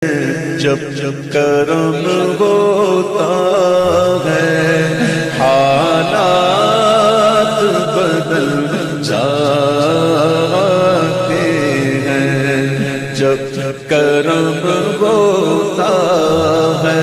जब जब करम होता है हालात बदल जाते हैं। जब जब करम होता